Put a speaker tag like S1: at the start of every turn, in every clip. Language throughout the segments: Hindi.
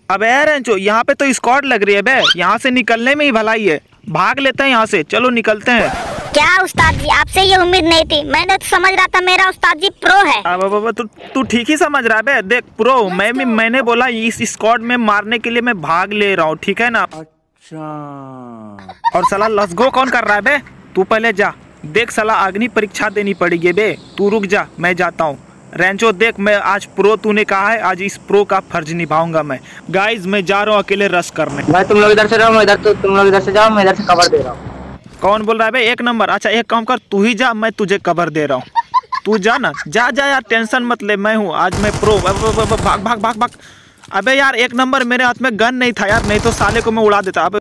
S1: अबे रेंचो, यहाँ पे तो स्क्वाड लग रही है बे, यहाँ से निकलने में ही भलाई है। भाग लेते हैं यहाँ से, चलो निकलते हैं।
S2: क्या उस्ताद जी, आपसे ये उम्मीद नहीं थी। मैंने तो समझ रहा था मेरा उस्ताद जी प्रो है।
S1: अब तू ठीक ही समझ रहा है बे। देख प्रो मैंने बोला इस स्क्वाड में मारने के लिए मैं भाग ले रहा हूँ, ठीक है ना। अच्छा। और साला लेट्स गो कौन कर रहा है बे? तू पहले जा, देख साला अग्नि परीक्षा देनी पड़ेगी बे। तू रुक जा, मैं जाता हूँ। रेंचो देख, मैं आज प्रो तूने कहा है, आज इस प्रो का फर्ज निभाऊंगा मैं। गाइज मैं जा रहा हूँ अकेले रश करने।
S3: भाई तुम लोग इधर से रहो, मैं इधर तो तुम लोग इधर से जाओ, मैं इधर से कवर दे रहा हूँ।
S1: कौन बोल रहा है बे? एक नंबर। अच्छा एक काम कर, तू ही जा, मैं तुझे कवर दे रहा हूँ। तू जा ना, जा जा यार, टेंशन मत ले, मैं हूँ आज मैं प्रो। भाग भाग भाग भाग। अबे यार एक नंबर, मेरे हाथ में गन नहीं था यार, नहीं तो साले को मैं उड़ा देता। अब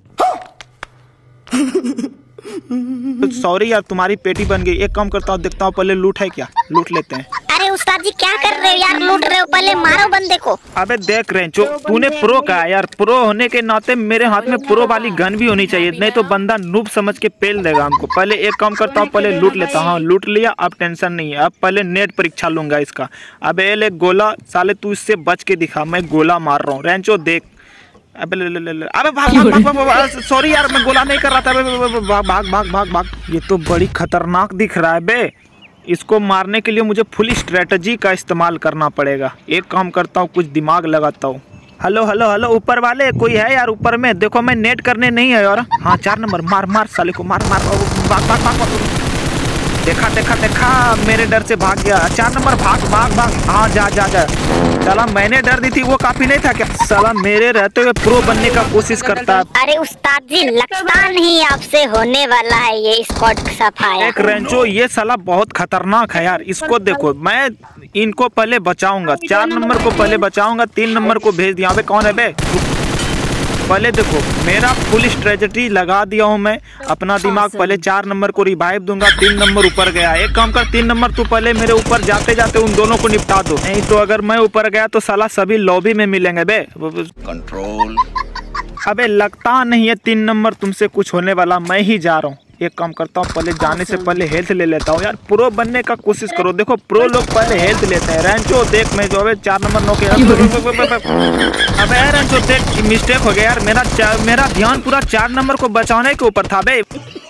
S1: सॉरी यार, तुम्हारी पेटी बन गई। एक काम करता हूँ, देखता हूँ पहले लूट है क्या, लूट लेते हैं।
S2: अरे उस्ताद जी क्या कर रहे हो यार, लूट रहे हो, पहले मारो बंदे को।
S1: अबे देख रेंचो, तूने प्रो कहा यार, प्रो होने के नाते मेरे हाथ में प्रो वाली गन भी होनी चाहिए, नहीं तो बंदा नूब समझ के पेल देगा हमको। पहले एक काम करता हूँ, पहले लूट लेता हूँ। लूट लिया, अब टेंशन नहीं है। अब पहले नेट परीक्षा लूंगा इसका। अबे ले गोला, साले तू इससे बच के दिखा, मैं गोला मार रहा हूँ। रेंचो देख, अबे अबे भाग। सॉरी यार, मैं गोला नहीं कर रहा था। भाग भाग भाग भाग भाग। ये तो बड़ी खतरनाक दिख रहा है बे। इसको मारने के लिए मुझे फुल स्ट्रेटजी का इस्तेमाल करना पड़ेगा। एक काम करता हूँ, कुछ दिमाग लगाता हूँ। हेलो हेलो हेलो, ऊपर वाले कोई है यार ऊपर में? देखो मैं नेट करने नहीं है यार। हाँ 4 नंबर, मार मार साले को, मार मार। भाग भाग भाग। देखा देखा देखा, मेरे डर से भाग गया। 4 नंबर भाग भाग भाग। हाँ जा जा जा। साला मैंने डर दी थी, वो काफी नहीं था क्या? साला मेरे रहते हुए प्रो बनने का कोशिश करता है।
S2: अरे उस्ताद जी लगता नहीं आपसे होने वाला है ये स्क्वाड सफाया।
S1: एक रेंचो, ये साला बहुत खतरनाक है यार, इसको देखो। मैं इनको पहले बचाऊंगा, 4 नंबर को पहले बचाऊंगा, 3 नंबर को भेज दिया। कौन है बे? पहले देखो, मेरा फुल स्ट्रेटजी लगा दिया हूँ मैं। अपना दिमाग पहले 4 नंबर को रिवाइव दूंगा, 3 नंबर ऊपर गया। एक काम कर, 3 नंबर तू पहले मेरे ऊपर जाते जाते उन दोनों को निपटा दो, नहीं तो अगर मैं ऊपर गया तो साला सभी लॉबी में मिलेंगे बे। कंट्रोल। अबे लगता नहीं है 3 नंबर तुमसे कुछ होने वाला, मैं ही जा रहा हूँ। एक काम करता हूँ, पहले जाने से पहले हेल्थ ले लेता हूँ यार। प्रो बनने का कोशिश करो, देखो प्रो लोग पहले हेल्थ लेते हैं। रेंचो देख, मैं जो 4 नंबर नो के। अबे रेंचो देख, मिस्टेक हो गया यार, मेरा ध्यान पूरा 4 नंबर को बचाने के ऊपर था बे।